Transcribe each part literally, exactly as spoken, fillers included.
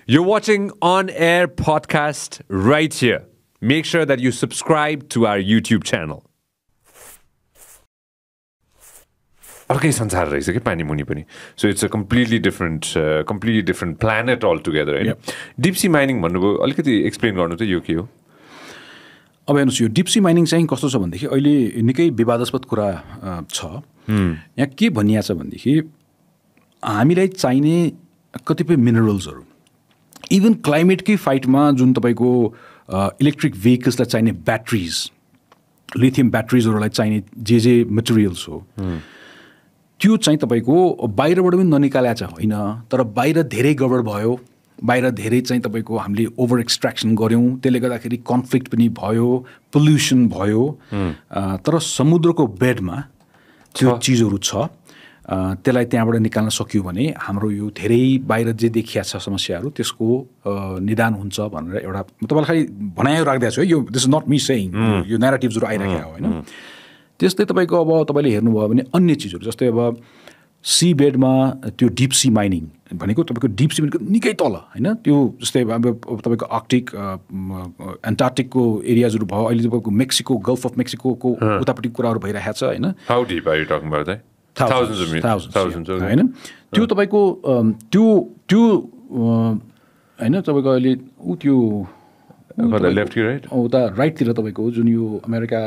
You're watching on-air podcast right here. Make sure that you subscribe to our YouTube channel. अर्कै संसार रहेछ के पानी मुनि पनि. So it's a completely different, uh, completely different planet altogether. होइन? Deep sea mining भन्नुभयो अलिकति एक्सप्लेन गर्नु त यो के हो? अब हेर्नुहोस् यो डिप सी माइनिङ चाहिँ कस्तो छ भनेदेखि अहिले निकै विवादास्पद कुरा छ. यहाँ के भनिएको छ भनेदेखि हामीलाई चाहिने कतिपय मिनरल्सहरू इभन क्लाइमेटकै फाइटमा जुन तपाईँको इलेक्ट्रिक भेहिकल्सलाई चाहिने ब्याट्रिज लिथियम ब्याट्रिजहरूलाई चाहिने जे जे मटेरियल्स हो त्यो चाहिँ तपाईँको बाहिरबाट पनि ननिकालेको छ होइन, तर बाहिर धेरै गडबड भयो, बाहिर धेरै चाहिँ तपाईँको हामीले ओभर एक्सट्र्याक्सन गऱ्यौँ, त्यसले गर्दाखेरि कन्फ्लिक्ट पनि भयो, पोल्युसन भयो. तर समुद्रको बेडमा त्यो चिजहरू छ, त्यसलाई त्यहाँबाट निकाल्न सक्यो भने हाम्रो यो धेरै बाहिर जे देखिया छ समस्याहरू त्यसको निदान हुन्छ भनेर एउटा तपाईँलाई खालि भनाइ राख्दै छु है. यो this is not me saying, यो न्यारेटिभ्सहरू आइराखेको हो होइन. त्यस्तै तपाईँको अब तपाईँले हेर्नुभयो भने अन्य चिजहरू जस्तै अब सी बेडमा त्यो डिप सी माइनिङ भनेको तपाईँको डिप सी भनेको निकै तल होइन, त्यो जस्तै अब तपाईँको आर्कटिक एन्टार्क्टिकको एरियाजहरू भयो, अहिले तपाईँको मेक्सिको गल्फ अफ मेक्सिकोको उतापट्टि कुराहरू भइरहेको छ होइन. होइन त्यो तपाईँको त्यो त्यो होइन तपाईँको अहिले ऊ त्यो उता राइटतिर तपाईँको जुन यो अमेरिका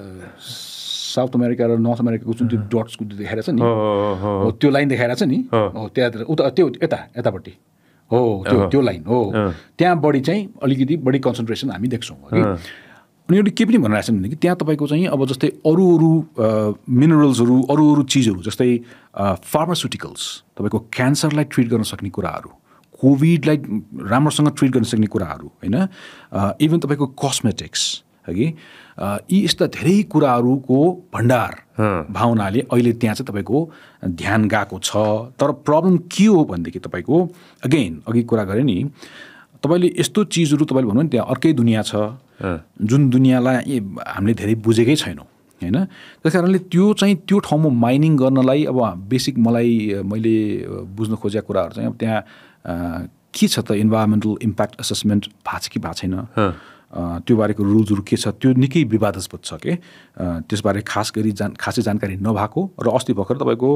साउथ अमेरिका र नर्थ अमेरिकाको जुन त्यो डट्सको देखाइरहेको छ नि हो त्यो लाइन देखाइरहेको छ नि हो त्यहाँतिर उता त्यो यता यतापट्टि हो त्यो त्यो लाइन हो त्यहाँ बढी चाहिँ अलिकति बढी कन्सन्ट्रेसन हामी देख्छौँ कि. उनीहरूले के पनि भनिरहेको छन् भनेदेखि त्यहाँ तपाईँको चाहिँ अब जस्तै अरू अरू मिनरल्सहरू अरू अरू चिजहरू जस्तै फार्मास्युटिकल्स तपाईँको क्यान्सरलाई ट्रिट गर्न सक्ने कुराहरू, कोभिडलाई राम्रोसँग ट्रिट गर्न सक्ने कुराहरू होइन, इभन तपाईँको कस्मेटिक्स हगि यी यस्ता धेरै कुराहरूको भण्डार भावनाले अहिले त्यहाँ चाहिँ तपाईँको ध्यान गएको छ. तर प्रब्लम के हो भनेदेखि तपाईँको अगेन अघि कुरा गरेँ नि तपाईँले यस्तो चिजहरू तपाईँले भन्नु नि त्यहाँ अर्कै दुनियाँ छ जुन दुनियाँलाई हामीले धेरै बुझेकै छैनौँ होइन. त्यस कारणले त्यो चाहिँ त्यो ठाउँमा माइनिङ गर्नलाई अब बेसिक मलाई मैले बुझ्न खोजेको कुराहरू चाहिँ अब त्यहाँ के छ त इन्भाइरोमेन्टल इम्प्याक्ट एसेसमेन्ट भएको छ कि भएको छैन, त्यो बारेको रुल्सहरू के छ त्यो निकै विवादास्पद छ के. त्यसबारे खास गरी जान खासै जानकारी नभएको र अस्ति भर्खर तपाईँको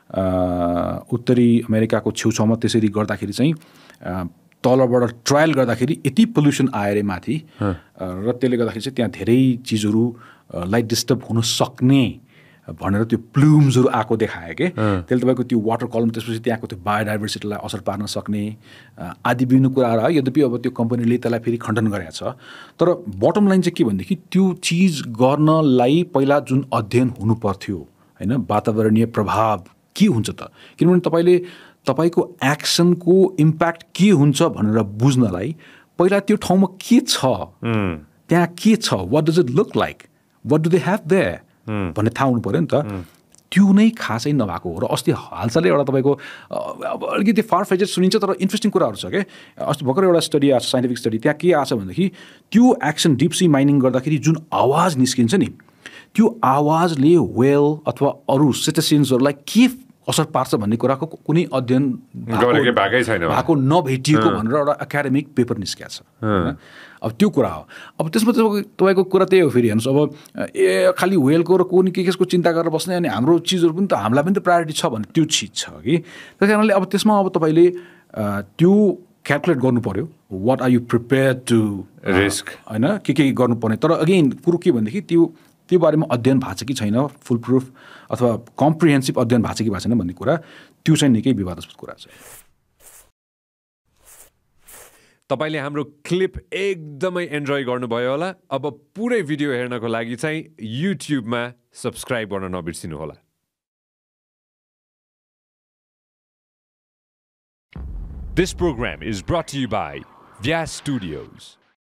उत्तरी अमेरिकाको छेउछाउमा त्यसरी गर्दाखेरि चाहिँ तलबाट ट्रायल गर्दाखेरि यति पोल्युसन आयो अरे माथि र त्यसले गर्दाखेरि चाहिँ त्यहाँ धेरै चिजहरूलाई डिस्टर्ब हुन सक्ने भनेर त्यो प्लुम्सहरू आएको देखायो कि. त्यसले तपाईँको त्यो वाटर कलम त्यसपछि त्यहाँको त्यो बायोडाइभर्सिटीलाई असर पार्न सक्ने आदि विभिन्न कुराहरू आयो. यद्यपि अब त्यो कम्पनीले त्यसलाई फेरि खण्डन गरेको छ. तर बटम लाइन चाहिँ के भनेदेखि त्यो चिज गर्नलाई पहिला जुन अध्ययन हुनु पर्थ्यो होइन, वातावरणीय प्रभाव के हुन्छ त, किनभने तपाईँले तपाईँको एक्सनको इम्प्याक्ट के हुन्छ भनेर बुझ्नलाई पहिला त्यो ठाउँमा के छ, त्यहाँ के छ, what does it look like, what do they have there भन्ने थाहा हुनु पऱ्यो नि त. त्यो नै खासै नभएको हो. र अस्ति हालसालै एउटा तपाईँको अब अलिकति फार फेजेड सुनिन्छ तर इन्ट्रेस्टिङ कुराहरू छ क्या. अस्ति भर्खर एउटा स्टडी आएको छ, साइन्टिफिक स्टडी. त्यहाँ के आएको छ भनेदेखि त्यो एक्सन डिप सी माइनिङ गर्दाखेरि जुन आवाज निस्किन्छ नि त्यो आवाजले वेल अथवा अरू सिटिजन्सहरूलाई के असर पार्छ भन्ने कुराको कुनै अध्ययन भएको नभेटिएको भनेर एउटा एकाडेमिक पेपर निस्किएको छ. अब त्यो कुरा हो. अब त्यसमा तपाईँको कुरा त्यही हो फेरि हेर्नुहोस्. अब ए खालि वेलको र कुनै के केसको चिन्ता गरेर बस्ने अनि हाम्रो चिजहरू पनि त हामीलाई पनि त प्रायोरिटी छ भने त्यो चिज छ कि. त्यस कारणले अब त्यसमा अब तपाईँले त्यो क्यालकुलेट गर्नु पऱ्यो. What are you prepared to risk होइन के के गर्नुपर्ने. तर अगेन कुरो के भनेदेखि त्यो त्यो बारेमा अध्ययन भएको छ कि छैन, फुल प्रुफ अथवा कम्प्रिहेन्सिभ अध्ययन भएको छ कि भएको छैन भन्ने कुरा त्यो चाहिँ निकै विवादास्पद कुरा छ. तपाईले हाम्रो क्लिप एकदमै एन्जोय गर्नुभयो होला. अब पुरै भिडियो हेर्नको लागि चाहिँ युट्युबमा सब्स्क्राइब गर्न नबिर्सिनु होला. This program is brought to you by Vyas Studios.